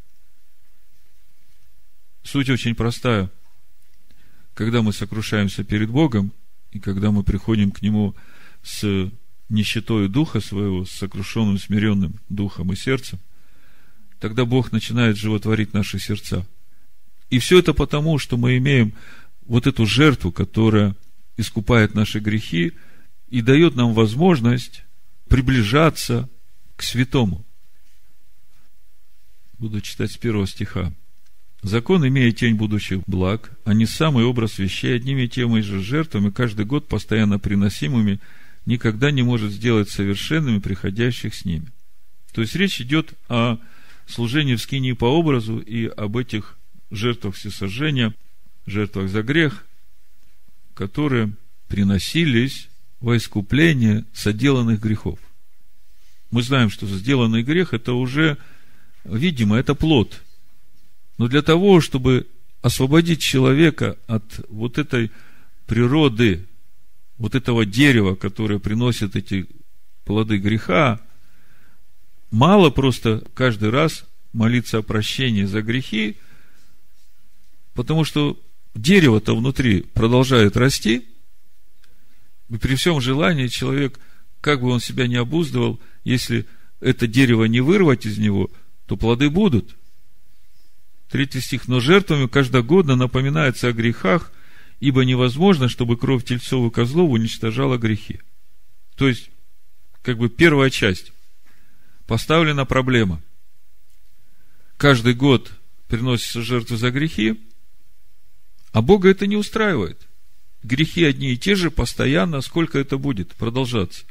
Суть очень простая. Когда мы сокрушаемся перед Богом, и когда мы приходим к Нему с нищетой духа своего, с сокрушенным, смиренным духом и сердцем, тогда Бог начинает животворить наши сердца. И все это потому, что мы имеем вот эту жертву, которая искупает наши грехи и дает нам возможность приближаться к святому. Буду читать с первого стиха. Закон, имея тень будущих благ, а не самый образ вещей, одними и теми же жертвами, каждый год постоянно приносимыми, никогда не может сделать совершенными приходящих с ними. То есть речь идет о служении в скинии по образу и об этих жертвах всесожжения, жертвах за грех, которые приносились во искупление соделанных грехов. Мы знаем, что сделанный грех – это уже видимо, это плод. Но для того, чтобы освободить человека от вот этой природы, вот этого дерева, которое приносит эти плоды греха, мало просто каждый раз молиться о прощении за грехи, потому что дерево-то внутри продолжает расти, и при всем желании человек, как бы он себя ни обуздывал, если это дерево не вырвать из него, то плоды будут. Третий стих. Но жертвами каждогодно напоминается о грехах, ибо невозможно, чтобы кровь тельцов и козлов уничтожала грехи. То есть, как бы первая часть. Поставлена проблема. Каждый год приносятся жертвы за грехи, а Бога это не устраивает. Грехи одни и те же постоянно, сколько это будет продолжаться.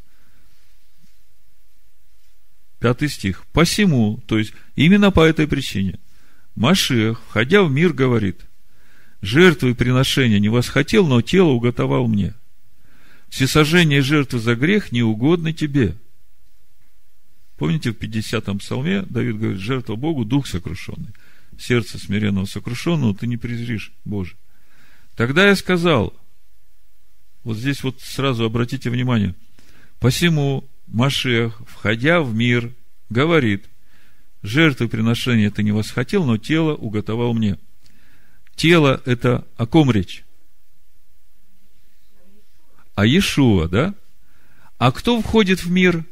Пятый стих. Посему, то есть именно по этой причине, Машиах, входя в мир, говорит: жертвы и приношения не восхотел, но тело уготовал мне. Всесожжение жертвы за грех не угодны тебе. Помните, в пятидесятом псалме Давид говорит: жертва Богу дух сокрушенный, сердце смиренного сокрушенного ты не презришь, Боже. Тогда я сказал, вот здесь вот сразу обратите внимание, посему Машиах, входя в мир, говорит: жертвы приношения ты не восхотел, но тело уготовал мне. Тело – это о ком речь? О Иешуа, да? А кто входит в мир?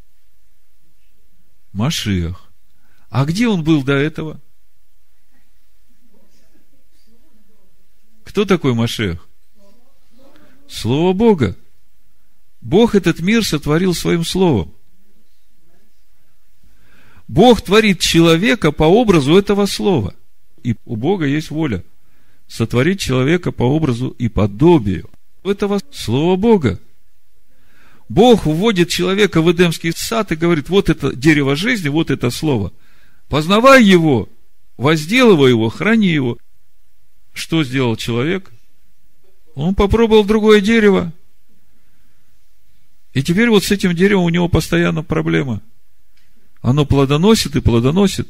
Машиах. А где он был до этого? Кто такой Машиах? Слово Бога. Бог этот мир сотворил своим словом. Бог творит человека по образу этого слова. И у Бога есть воля сотворить человека по образу и подобию этого слова Бога. Бог вводит человека в Эдемский сад и говорит: вот это дерево жизни, вот это слово. Познавай его, возделывай его, храни его. Что сделал человек? Он попробовал другое дерево. И теперь вот с этим деревом у него постоянно проблема. Оно плодоносит и плодоносит.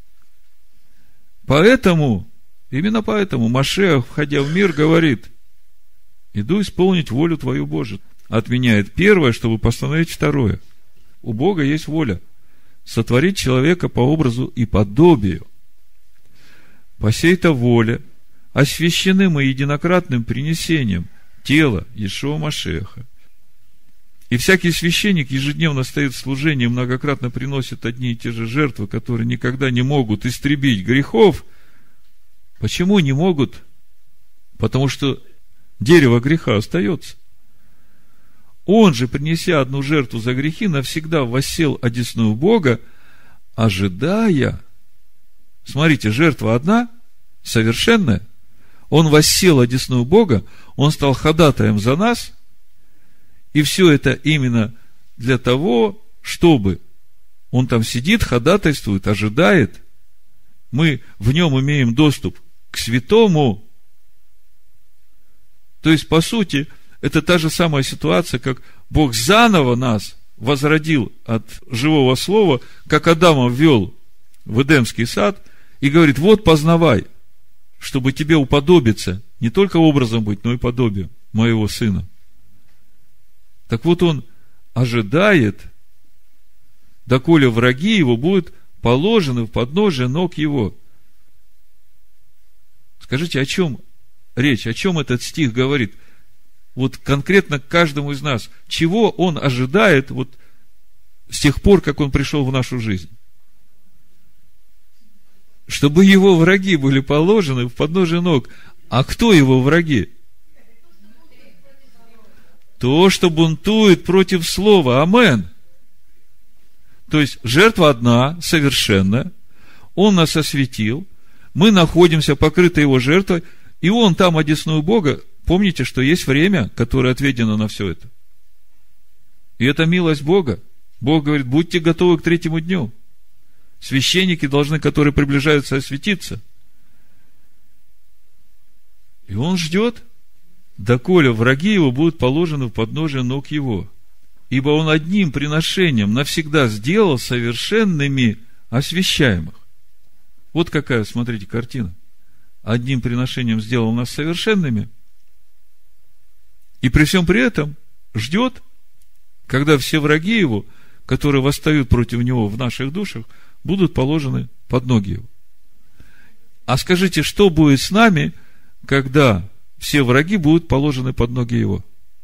Поэтому, именно поэтому Машиах, входя в мир, говорит: иду исполнить волю твою Божию. Отменяет первое, чтобы постановить второе. У Бога есть воля сотворить человека по образу и подобию. По сей-то воле освящены мы единократным принесением тела Иешуа Машиаха. И всякий священник ежедневно стоит в служении, многократно приносит одни и те же жертвы, которые никогда не могут истребить грехов. Почему не могут? Потому что дерево греха остается. Он же, принеся одну жертву за грехи, навсегда воссел одесную Бога, ожидая. Смотрите, жертва одна, совершенная. Он воссел одесную Бога, он стал ходатаем за нас. И все это именно для того, чтобы он там сидит, ходатайствует, ожидает. Мы в нем имеем доступ к святому. То есть, по сути, это та же самая ситуация, как Бог заново нас возродил от живого слова, как Адама ввел в Эдемский сад и говорит: вот познавай, чтобы тебе уподобиться, не только образом быть, но и подобием моего сына. Так вот, он ожидает, доколе враги его будут положены в подножие ног его. Скажите, о чем речь, о чем этот стих говорит? Вот конкретно каждому из нас. Чего он ожидает вот с тех пор, как он пришел в нашу жизнь? Чтобы его враги были положены в подножие ног. А кто его враги? То, что бунтует против слова. Амен. То есть, жертва одна, совершенная. Он нас осветил. мы находимся покрыты Его жертвой, и Он там одесную Бога. Помните, что есть время, которое отведено на все это. И это милость Бога. Бог говорит, будьте готовы к третьему дню. Священники должны, которые приближаются, осветиться. И Он ждет, доколе враги Его будут положены в подножие ног Его. Ибо Он одним приношением навсегда сделал совершенными освящаемых. Вот какая, смотрите, картина. Одним приношением сделал нас совершенными, и при всем при этом ждет, когда все враги Его, которые восстают против Него в наших душах, будут положены под ноги Его. А скажите, что будет с нами, когда все враги будут положены под ноги Его?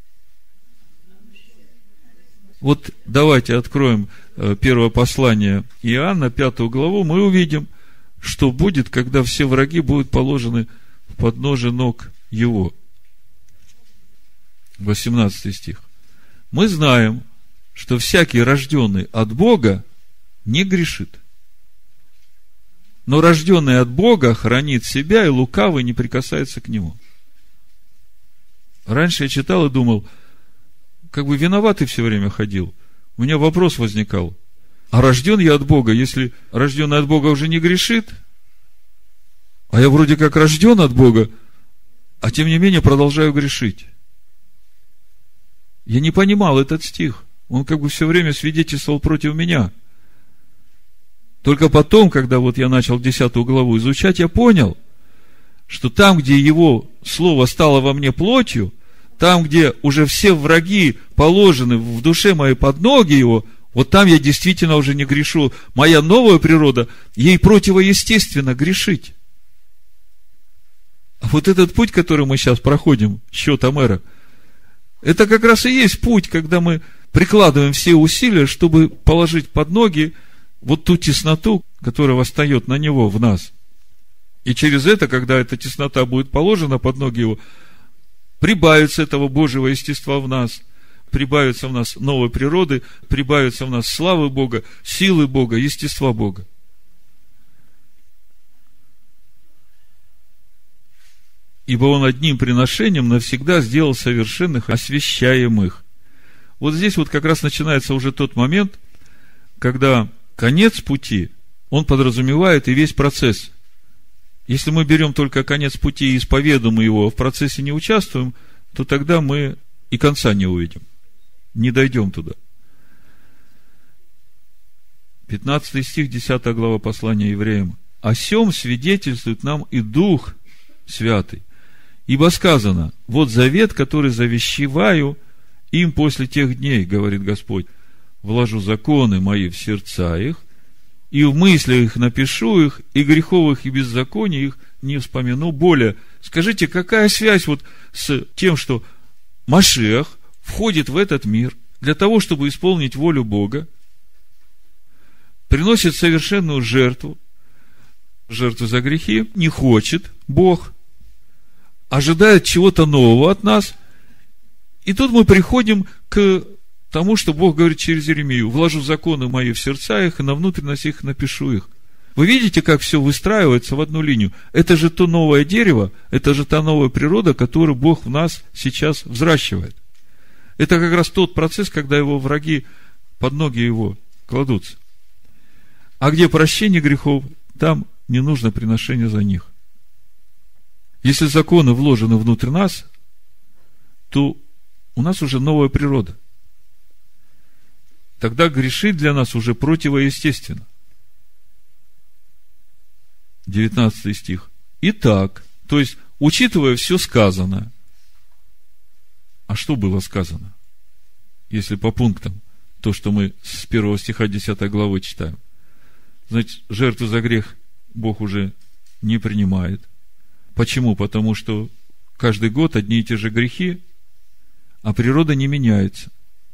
Вот давайте откроем первое послание Иоанна, пятую главу, мы увидим, что будет, когда все враги будут положены в подножие ног Его. восемнадцатый стих. Мы знаем, что всякий рожденный от Бога не грешит. Но рожденный от Бога хранит себя, и лукавый не прикасается к нему. Раньше я читал и думал, как бы виноватый все время ходил. У меня вопрос возникал. А рожден я от Бога, если рожденный от Бога уже не грешит? А я вроде как рожден от Бога, а тем не менее продолжаю грешить. Я не понимал этот стих. Он как бы все время свидетельствовал против меня. Только потом, когда вот я начал десятую главу изучать, я понял, что там, где Его Слово стало во мне плотью, там, где уже все враги положены в душе моей под ноги Его, вот там я действительно уже не грешу. Моя новая природа, ей противоестественно грешить. А вот этот путь, который мы сейчас проходим, счета мэра, это как раз и есть путь, когда мы прикладываем все усилия, чтобы положить под ноги вот ту тесноту, которая восстает на Него в нас. И через это, когда эта теснота будет положена под ноги Его, прибавится этого Божьего естества в нас, прибавится в нас новой природы, прибавится в нас славы Бога, силы Бога, естества Бога. Ибо Он одним приношением навсегда сделал совершенных освящаемых. Вот здесь вот как раз начинается уже тот момент, когда конец пути, он подразумевает и весь процесс. Если мы берем только конец пути и исповедуем его, а в процессе не участвуем, то тогда мы и конца не увидим. Не дойдем туда. пятнадцатый стих, десятая глава послания Евреям. О сем свидетельствует нам и Дух Святый. Ибо сказано, вот завет, который завещеваю им после тех дней, говорит Господь, вложу законы мои в сердца их, и в мыслях их напишу их, и греховых и беззаконий их не вспомяну более. Скажите, какая связь вот с тем, что Машиах входит в этот мир для того, чтобы исполнить волю Бога, приносит совершенную жертву, жертву за грехи, не хочет Бог, ожидает чего-то нового от нас, и тут мы приходим к тому, что Бог говорит через Иеремию: вложу законы мои в сердца их, и на внутренность их напишу их. Вы видите, как все выстраивается в одну линию? Это же то новое дерево, это же та новая природа, которую Бог в нас сейчас взращивает. Это как раз тот процесс, когда Его враги под ноги Его кладутся. А где прощение грехов, там не нужно приношение за них. Если законы вложены внутрь нас, то у нас уже новая природа. Тогда грешить для нас уже противоестественно. девятнадцатый стих. Итак, то есть, учитывая все сказанное, а что было сказано? Если по пунктам, то, что мы с первого стиха десятой главы читаем. Значит, жертву за грех Бог уже не принимает. Почему? Потому что каждый год одни и те же грехи, а природа не меняется.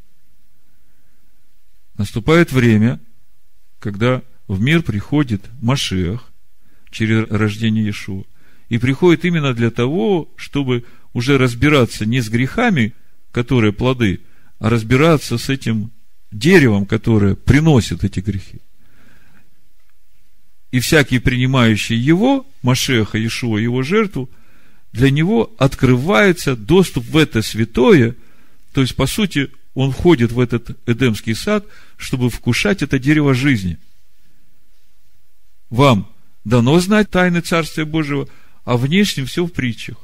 Наступает время, когда в мир приходит Машиах через рождение Иешуа. И приходит именно для того, чтобы уже разбираться не с грехами, которые плоды, а разбираться с этим деревом, которое приносит эти грехи. И всякий, принимающий его, Машеха, Иешуа, его жертву, для него открывается доступ в это святое. То есть, по сути, он входит в этот Эдемский сад, чтобы вкушать это дерево жизни. Вам дано знать тайны Царствия Божьего, а внешнем все в притчах.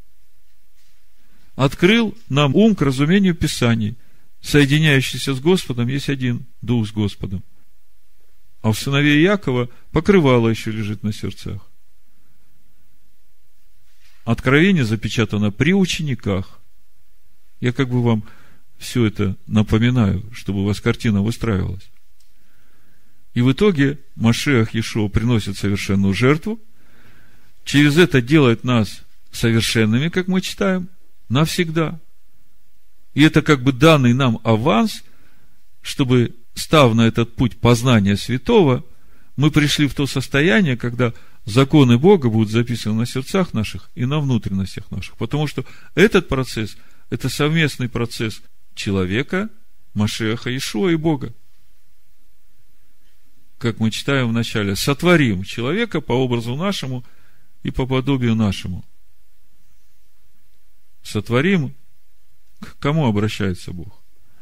Открыл нам ум к разумению Писаний. Соединяющийся с Господом есть один Дух с Господом. А у сыновей Иакова покрывало еще лежит на сердцах. Откровение запечатано при учениках. Я как бы вам все это напоминаю, чтобы у вас картина выстраивалась. И в итоге Машиах Иешуа приносит совершенную жертву. Через это делает нас совершенными, как мы читаем, навсегда. И это как бы данный нам аванс, чтобы, став на этот путь познания святого, мы пришли в то состояние, когда законы Бога будут записаны на сердцах наших и на внутренностях наших. Потому что этот процесс – это совместный процесс человека, Машиаха Иешуа и Бога. Как мы читаем в начале, сотворим человека по образу нашему и по подобию нашему. Сотворим, к кому обращается Бог?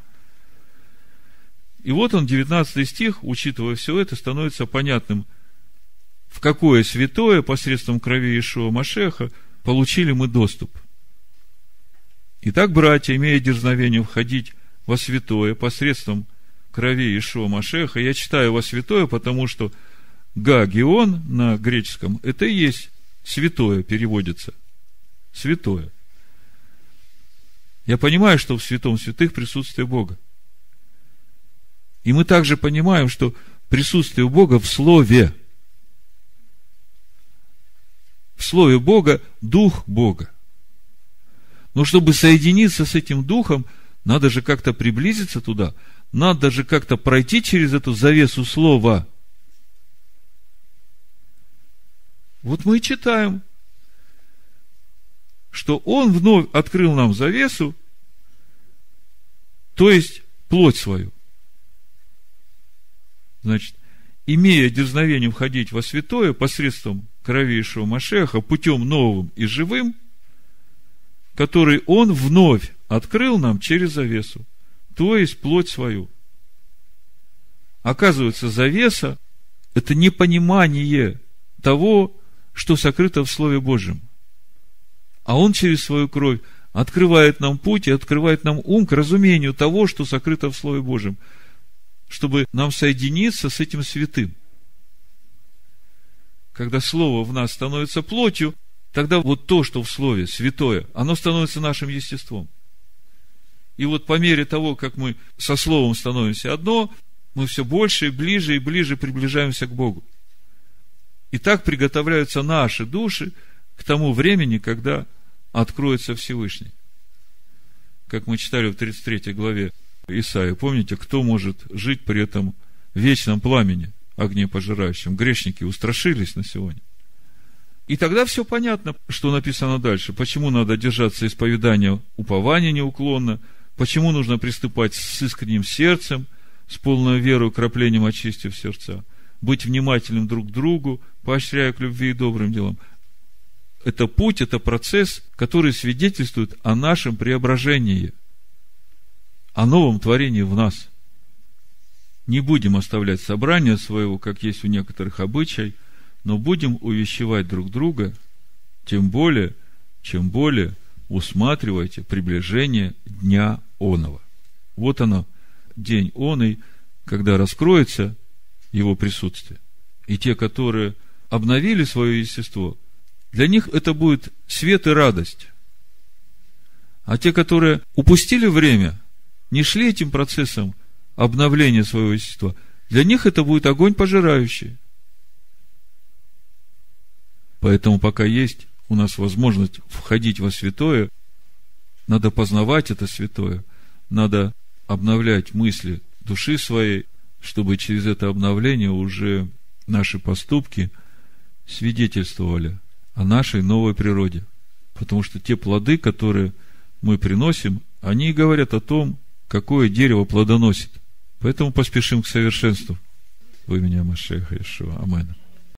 И вот он, девятнадцатый стих, учитывая все это, становится понятным, в какое святое посредством крови Иешуа Машеха получили мы доступ. Итак, братья, имея дерзновение входить во святое посредством крови Иешуа Машеха, я читаю во святое, потому что гагион на греческом, это и есть святое, переводится. Святое. Я понимаю, что в святом святых присутствие Бога. И мы также понимаем, что присутствие Бога в Слове. В Слове Бога Дух Бога. Но чтобы соединиться с этим Духом, надо же как-то приблизиться туда, надо же как-то пройти через эту завесу Слова. Вот мы и читаем, что Он вновь открыл нам завесу, то есть плоть свою. Значит, имея дерзновение входить во святое посредством крови Иешуа Машеха, путем новым и живым, который Он вновь открыл нам через завесу, то есть плоть свою. Оказывается, завеса – это непонимание того, что сокрыто в Слове Божьем. А Он через свою кровь открывает нам путь и открывает нам ум к разумению того, что сокрыто в Слове Божьем, чтобы нам соединиться с этим святым. Когда Слово в нас становится плотью, тогда вот то, что в Слове святое, оно становится нашим естеством. И вот по мере того, как мы со Словом становимся одно, мы все больше и ближе и ближе приближаемся к Богу. И так приготовляются наши души к тому времени, когда откроется Всевышний. Как мы читали в тридцать третьей главе Исаии, помните, кто может жить при этом вечном пламени, огне пожирающем? Грешники устрашились на сегодня. И тогда все понятно, что написано дальше. Почему надо держаться исповедания упования неуклонно, почему нужно приступать с искренним сердцем, с полной верой, краплением очистив сердца, быть внимательным друг к другу, поощряя к любви и добрым делам. Это путь, это процесс, который свидетельствует о нашем преображении, о новом творении в нас. Не будем оставлять собрание своего, как есть у некоторых обычай, но будем увещевать друг друга, тем более, чем более усматривайте приближение дня оного. Вот оно, день оный, когда раскроется его присутствие. И те, которые обновили свое естество, для них это будет свет и радость. А те, которые упустили время, не шли этим процессом обновления своего естества, для них это будет огонь пожирающий. Поэтому, пока есть у нас возможность входить во святое, надо познавать это святое, надо обновлять мысли души своей, чтобы через это обновление уже наши поступки свидетельствовали о нашей новой природе. Потому что те плоды, которые мы приносим, они говорят о том, какое дерево плодоносит. Поэтому поспешим к совершенству. В имени Машеха Иешуа. Аминь.